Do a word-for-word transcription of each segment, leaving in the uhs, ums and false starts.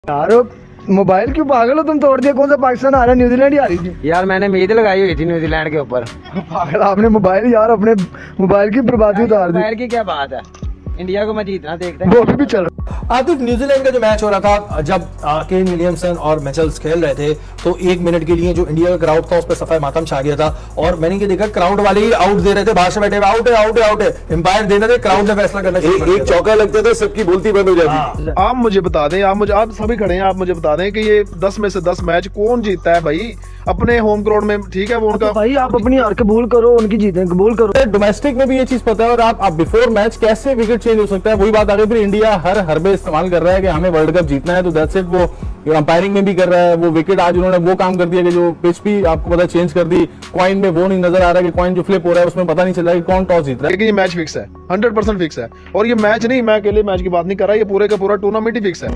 यार मोबाइल क्यों पागल हो तुम, तोड़ दिया। कौन सा पाकिस्तान आ रहा है, न्यूजीलैंड ही आ रही थी यार। मैंने उम्मीद लगाई हुई थी न्यूजीलैंड के ऊपर। पागल आपने मोबाइल यार, अपने मोबाइल की बर्बादी उतार दी। मोबाइल की क्या बात है, इंडिया को मैं जीतना देखता वो अभी भी चल रहा। आतिफ, न्यूजीलैंड का जो मैच हो रहा था, जब केन विलियमसन और मिचेल्स खेल रहे थे तो एक मिनट के लिए जो इंडिया का क्राउड था उस पर सफाई मातम छा गया था और मैंने ये देखा क्राउड वाले ही आउट दे रहे थे, बाहर से बैठे आउट है आउट है आउट है, एम्पायर देने थे, क्राउड ने फैसला करना। एक, एक चौका लगता था, सबकी बोलती बंद हो जाती। आप मुझे बता दें, आप मुझे आप सभी खड़े हैं, आप मुझे बता दें कि ये दस में से दस मैच कौन जीतता है भाई अपने होम ग्राउंड में? ठीक है वो उनका तो भाई आप अपनी हार कबूल करो, उनकी जीतें कबूल करो। डोमेस्टिक में भी ये चीज पता है और आप बिफोर मैच कैसे विकेट चेंज हो सकता है, वही बात आ गई। फिर इंडिया हर हरबे इस्तेमाल कर रहा है कि हमें वर्ल्ड कप जीतना है, तो दैट्स इट। वो अंपायरिंग में भी कर रहा है, वो विकेट आज उन्होंने वो काम कर दिया कि जो पिच भी आपको पता चेंज कर दी, कॉइन में वो नहीं नजर आ रहा कि कॉइन जो फ्लिप हो रहा है उसमें पता नहीं चल रहा कि कौन टॉस जीत रहा है। लेकिन ये मैच फिक्स है, हंड्रेड परसेंट फिक्स है। और ये मैच नहीं, मैं अकेले मैच की बात नहीं कर रहा, ये पूरे का पूरा टूर्नामेंट ही फिक्स है।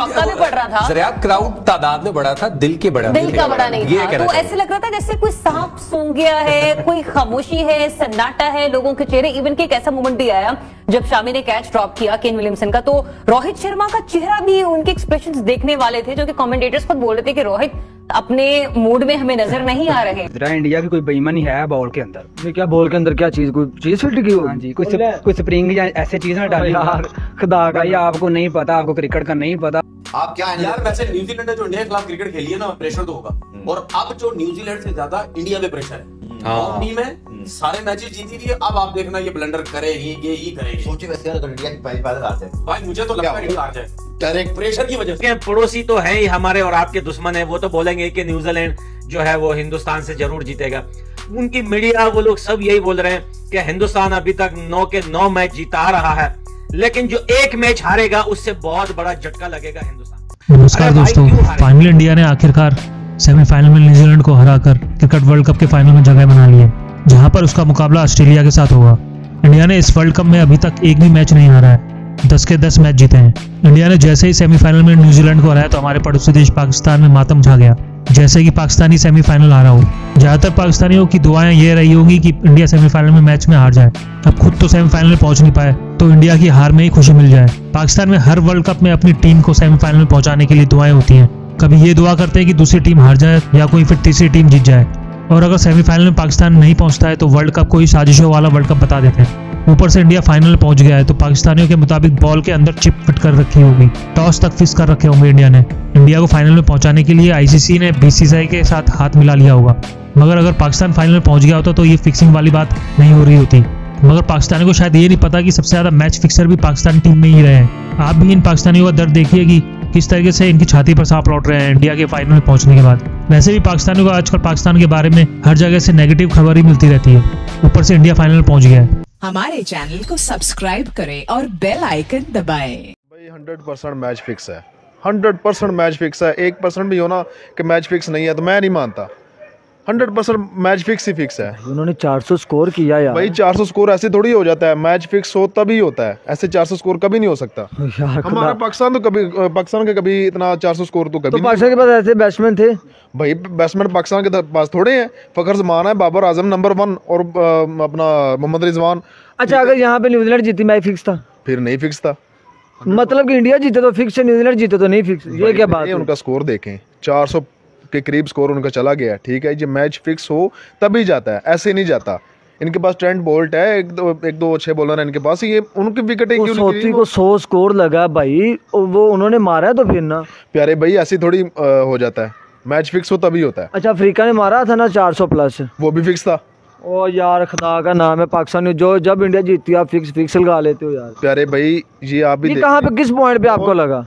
क्राउड तादाद में बड़ा था, दिल के बड़ा दिल का बड़ा नहीं था। तो ऐसे लग रहा था जैसे कोई सांप सूंघ गया है, कोई खामोशी है, सन्नाटा है लोगों के चेहरे। इवन के एक ऐसा मोमेंट भी आया जब शामी ने कैच ड्रॉप किया केन विलियमसन का, तो रोहित शर्मा का चेहरा भी, उनके एक्सप्रेशंस देखने वाले थे, जो कि कमेंटेटर्स खुद बोल रहे थे कि रोहित अपने मूड में हमें नजर नहीं आ रहे। इंडिया की कोई बेईमानी है बॉल के अंदर। ये क्या बॉल के अंदर क्या चीज, कोई चीज फिट की हो? हाँ जी, कोई कोई स्प्रिंग या ऐसे चीज ना डाली यार। खुदा का भाई आपको नहीं पता, आपको क्रिकेट का नहीं पता। आप क्या है यार, वैसे न्यूजीलैंड ने जो इंडिया के खिलाफ क्रिकेट खेली है ना, प्रेशर तो होगा। और अब जो न्यूजीलैंड से ज्यादा इंडिया पे प्रेशर है। हाँ। टीम है, सारे मैचेस जीती रही है। अब आप देखना ये ब्लंडर करेगी, ये ही करेगी। सोचिए वैसे अगर इंडिया की पहली बार हार जाए भाई, मुझे तो लगता है इंडिया हार जाए डायरेक्ट प्रेशर की वजह से। पड़ोसी तो है ही हमारे और आपके दुश्मन है, वो तो बोलेंगे कि न्यूजीलैंड जो है वो हिंदुस्तान से जरूर जीतेगा। उनकी मीडिया वो लोग सब यही बोल रहे हैं कि हिंदुस्तान अभी तक नौ के नौ मैच जीता रहा है, लेकिन जो एक मैच हारेगा उससे बहुत बड़ा झटका लगेगा हिंदुस्तान। नमस्कार दोस्तों, फाइनली इंडिया ने आखिरकार सेमीफाइनल में न्यूजीलैंड को हराकर क्रिकेट वर्ल्ड कप के फाइनल में जगह बना ली है, जहां पर उसका मुकाबला ऑस्ट्रेलिया के साथ होगा। इंडिया ने इस वर्ल्ड कप में अभी तक एक भी मैच नहीं हारा है, दस के दस मैच जीते हैं। इंडिया ने जैसे ही सेमीफाइनल में न्यूजीलैंड को हराया तो हमारे पड़ोसी देश पाकिस्तान में मातम छा गया, जैसे कि पाकिस्तानी सेमीफाइनल हारा हो। ज्यादातर पाकिस्तानियों की दुआएं ये रही होगी कि इंडिया सेमीफाइनल में मैच में हार जाए। अब खुद तो सेमीफाइनल में पहुंच नहीं पाए तो इंडिया की हार में ही खुशी मिल जाए। पाकिस्तान में हर वर्ल्ड कप में अपनी टीम को सेमीफाइनल में पहुंचाने के लिए दुआएं होती हैं। कभी ये दुआ करते हैं कि दूसरी टीम हार जाए या कोई फिर तीसरी टीम जीत जाए, और अगर सेमीफाइनल में पाकिस्तान नहीं पहुंचता है तो वर्ल्ड कप को ही साजिशों वाला वर्ल्ड कप बता देते हैं। ऊपर से इंडिया फाइनल पहुंच गया है तो पाकिस्तानियों के मुताबिक बॉल के अंदर चिप फिट कर रखी होगी, टॉस तक फिक्स कर रखे होंगे इंडिया ने। इंडिया को फाइनल में पहुंचाने के लिए आईसीसी ने बीसीसीआई के साथ हाथ मिला लिया होगा, मगर अगर पाकिस्तान फाइनल में पहुंच गया होता तो ये फिक्सिंग वाली बात नहीं हो रही होती। मगर पाकिस्तानियों को शायद ये नहीं पता कि सबसे ज्यादा मैच फिक्सर भी पाकिस्तान टीम में ही रहे हैं। आप भी इन पाकिस्तानियों का दर्द देखिए कि किस तरीके से इनकी छाती पर सांप लौट रहे हैं इंडिया के फाइनल में पहुंचने के बाद। वैसे भी पाकिस्तानियों को आजकल पाकिस्तान के बारे में हर जगह से नेगेटिव खबर ही मिलती रहती है, ऊपर से इंडिया फाइनल में पहुंच गया है। हमारे चैनल को सब्सक्राइब करें और बेल आइकन दबाएं। भाई हंड्रेड परसेंट मैच फिक्स है, हंड्रेड परसेंट मैच फिक्स है। एक परसेंट भी हो ना कि मैच फिक्स नहीं है तो मैं नहीं मानता। हंड्रेड परसेंट मैच फिक्स ही फिक्स है। उन्होंने चार सौ स्कोर किया यार। भाई चार सौ स्कोर ऐसे थोड़ी हो जाता है, मैच फिक्स हो तभी होता है, ऐसे चार सौ स्कोर कभी नहीं हो सकता। हमारा पाकिस्तान तो कभी पाकिस्तान के कभी इतना चार सौ स्कोर तो कभी तो पाकिस्तान के पास ऐसे बैट्समैन थे भाई। बैट्समैन पाकिस्तान के पास थोड़े हैं, फखर जमान है, बाबर आजम नंबर वन और अपना मोहम्मद रिजवान। अच्छा, अगर यहाँ पे न्यूजीलैंड जीती मैच फिक्स था? फिर नहीं फिक्स था। मतलब कि इंडिया जीते तो फिक्स है, न्यूजीलैंड जीते तो नहीं फिक्स, ये क्या बात है? उनका स्कोर देखें, चार सौ के करीब स्कोर उनका चला गया। ठीक है, ये मैच फिक्स हो तभी जाता है, ऐसे नहीं जाता। इनके पास ट्रेंट बोल्ट है, एक दो एक दो अच्छे बॉलर है इनके पास, ये उनकी विकेटें क्यों नहीं गिरी? को सौ स्कोर लगा भाई, वो उन्होंने मारा है तो फिर ना प्यारे भाई ऐसी थोड़ी हो जाता है, मैच फिक्स हो तभी होता है। अच्छा, अफ्रीका ने मारा था ना चार सौ प्लस, वो भी फिक्स था। ओ यार खुदा का नाम है, पाकिस्तान जो जब इंडिया जीतती है आप फिक्स फिक्स लगा लेते हो यार। प्यारे भाई ये आप भी कहाँ पे किस पॉइंट पे आपको लगा?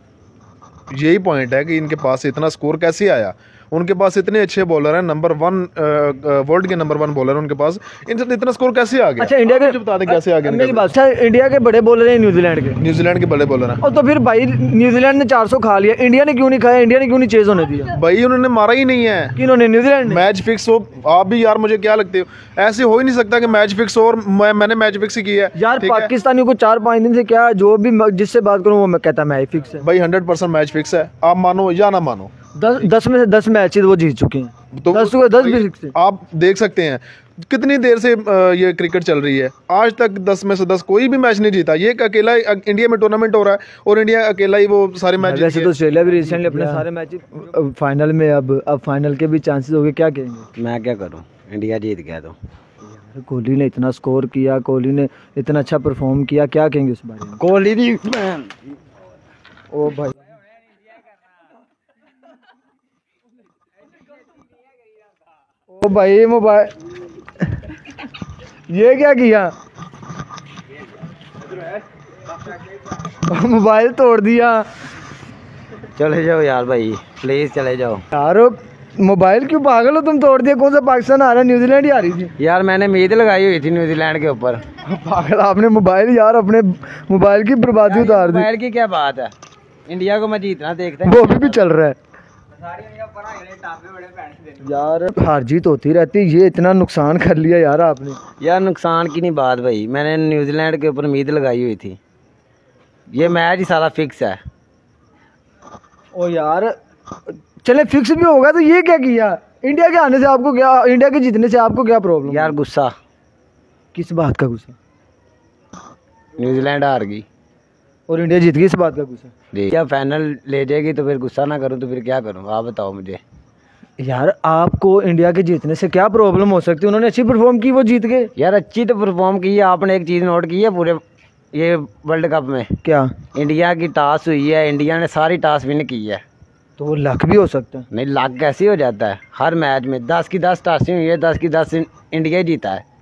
यही पॉइंट है कि इनके पास इतना स्कोर कैसे आया। उनके पास इतने अच्छे बॉलर हैं, नंबर वन वर्ल्ड के नंबर वन बॉलर उनके पास, इनसे इतना स्कोर कैसे आ गया? अच्छा, इंडिया के बता दें कैसे आ गया? मेरी बात, अच्छा इंडिया के बड़े बॉलर हैं न्यूजीलैंड के? न्यूजीलैंड के बड़े बॉलर हैं। और तो फिर भाई न्यूजीलैंड ने चार सौ खा लिया, इंडिया ने क्यों नहीं खाया? इंडिया ने क्यों नहीं चेज होने दिया? भाई उन्होंने मारा ही नहीं है। किन्होंने? न्यूजीलैंड। मैच फिक्स हो, आप भी यार मुझे क्या लगते हो, ऐसे हो ही नहीं सकता कि मैच फिक्स हो और मैं, मैंने मैच फिक्स ही किया है यार। पाकिस्तानियों को चार पाँच दिन से क्या, जो भी जिससे बात करूँ वो मैं कहता मैच फिक्स है। भाई हंड्रेड परसेंट मैच फिक्स है, आप मानो या ना मानो। दस दस में से दस मैचेस वो जीत चुके हैं, तो दस को दस भी फिक्स है। आप देख सकते हैं कितनी देर से अ, ये क्रिकेट चल रही है, आज तक दस में से दस कोई भी मैच नहीं जीता। ये एक अकेला ही- इंडिया में टूर्नामेंट हो रहा है और इंडिया अकेला ही वो सारे मैच वैसे तो ऑस्ट्रेलिया भी रिसेंटली अपने सारे मैच फाइनल में, अब अब फाइनल के भी चांसेस हो गए, क्या कहेंगे? मैं क्या करूं, इंडिया जीत गया तो। कोहली ने इतना स्कोर किया, कोहली ने इतना अच्छा परफॉर्म किया, क्या कहेंगे उस बारे में? कोहली दी ओ भाई ओ भाई मोबाइल ये क्या किया, मोबाइल तोड़ दिया। चले जाओ यार भाई, प्लीज चले जाओ यार। मोबाइल क्यों, पागल हो तुम? तोड़ दिया। कौन सा पाकिस्तान आ रहा है, न्यूजीलैंड ही आ रही थी यार। मैंने उम्मीद लगाई हुई थी न्यूजीलैंड के ऊपर। पागल, आपने मोबाइल यार, अपने मोबाइल की बर्बादी उतार दी। मोबाइल की क्या बात है, इंडिया को मैं जीतना देखते हैं। वो अभी भी चल रहा है यार, हार जीत होती रहती है, ये इतना नुकसान कर लिया यार आपने। यार नुकसान की नहीं बात भाई, मैंने न्यूजीलैंड के ऊपर उम्मीद लगाई हुई थी। ये मैच ही सारा फिक्स है। ओ यार चले, फिक्स भी होगा तो ये क्या किया? इंडिया के आने से आपको क्या, इंडिया के जीतने से आपको क्या प्रॉब्लम? यार गुस्सा। किस बात का गुस्सा? न्यूजीलैंड हार गई और इंडिया जीत गई, इस बात का गुस्सा? क्या फाइनल ले जाएगी तो फिर गुस्सा ना करूँ तो फिर क्या करूँ, आप बताओ मुझे। यार आपको इंडिया के जीतने से क्या प्रॉब्लम हो सकती है? उन्होंने अच्छी परफॉर्म की, वो जीत गए। यार अच्छी तो परफॉर्म की है, आपने एक चीज़ नोट की है पूरे ये वर्ल्ड कप में? क्या? इंडिया की टॉस हुई है, इंडिया ने सारी टॉस विन की है। तो वो लक भी हो सकता है। नहीं, लक कैसे हो जाता है? हर मैच में दस की दस टॉसें हुई है, दस की दस इंडिया ही जीता है।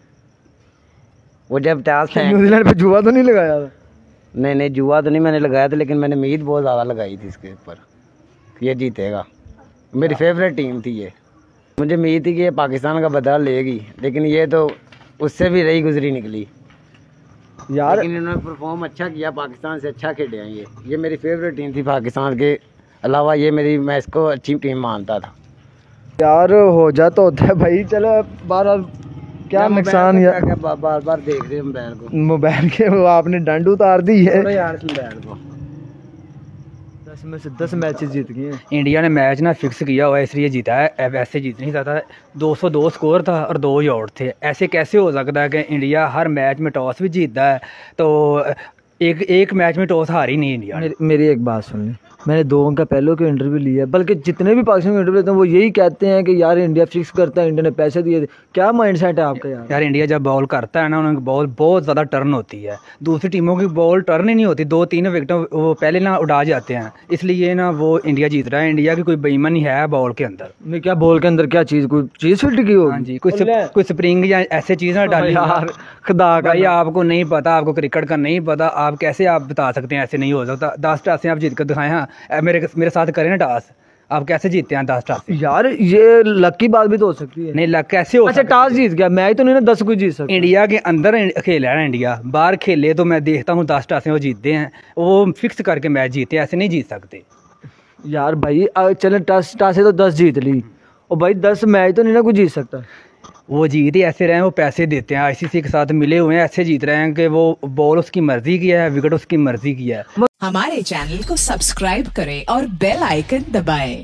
वो जब टॉस न्यूजीलैंड पे जुआ तो नहीं लगाया था? नहीं नहीं, जुआ तो नहीं मैंने लगाया था, लेकिन मैंने उम्मीद बहुत ज़्यादा लगाई थी इसके ऊपर, ये जीतेगा। मेरी फेवरेट टीम थी ये, मुझे उम्मीद थी कि ये पाकिस्तान का बदला लेगी, लेकिन ये तो उससे भी रही गुजरी निकली यार। लेकिन इन्होंने परफॉर्म अच्छा किया, पाकिस्तान से अच्छा खेले हैं ये ये मेरी फेवरेट टीम थी पाकिस्तान के अलावा, ये मेरी, मैं इसको अच्छी टीम मानता था यार। हो जाता होता है भाई, चलो बार क्या नुकसान यार, क्या बार बार, बार देख रहे मोबाइल को, मोबाइल के वो आपने डंड उतार दी है यार मोबाइल को। दस में से दस मैचेस जीत गए। इंडिया ने मैच ना फिक्स किया हुआ है, इसलिए जीता है। ऐसे जीत नहीं सकता। दो सौ दो स्कोर था और दो ही आउट थे। ऐसे कैसे हो सकता है कि इंडिया हर मैच में टॉस भी जीतता है, तो एक एक मैच में टॉस हारी नहीं इंडिया। मेरी, मेरी एक बात सुन ली, मैंने दो अंक पहले के इंटरव्यू लिया है, बल्कि जितने भी पाकिस्तान के इंटरव्यू लेते हैं वो यही कहते हैं कि यार इंडिया फिक्स करता है, इंडिया ने पैसे दिए। क्या माइंडसेट है आपका यार? यार इंडिया जब बॉल करता है ना, उनकी बॉल बहुत ज़्यादा टर्न होती है। दूसरी टीमों की बॉल टर्न ही नहीं होती, दो तीन विकेट वो पहले ना उड़ा जाते हैं, इसलिए ना वो इंडिया जीत रहा है। इंडिया की कोई बेईमानी है बॉल के अंदर? नहीं, क्या बॉल के अंदर क्या चीज़, कोई चीज़ फिट की हो? हाँ जी, कुछ कुछ स्प्रिंग या ऐसे चीज़ ना डाली यार। खुदा का भाई आपको नहीं पता, आपको क्रिकेट का नहीं पता, आप कैसे आप बता सकते हैं ऐसे नहीं हो सकता? दस टासें आप जीत कर दिखाएं। हाँ मेरे मेरे साथ करें ना टास, आप कैसे जीतते हैं दस टास? यार ये लक की बात भी तो हो सकती है। नहीं, लक कैसे हो? अच्छा टास जीत गया, मैच तो नहीं ना दस कोई जीत सकता। इंडिया के अंदर खेला है ना, इंडिया बाहर खेले तो मैं देखता हूँ दस टासें वो जीतते हैं, वो फिक्स करके मैच जीते हैं, ऐसे नहीं जीत सकते यार। भाई चले टस टासें तो दस जीत ली, और भाई दस मैच तो नहीं ना कोई जीत सकता। वो जीत ही ऐसे रहे हैं, वो पैसे देते हैं आईसीसी के साथ मिले हुए हैं, ऐसे जीत रहे हैं कि वो बॉल उसकी मर्जी की है, विकेट उसकी मर्जी की है। हमारे चैनल को सब्सक्राइब करें और बेल आइकन दबाएं।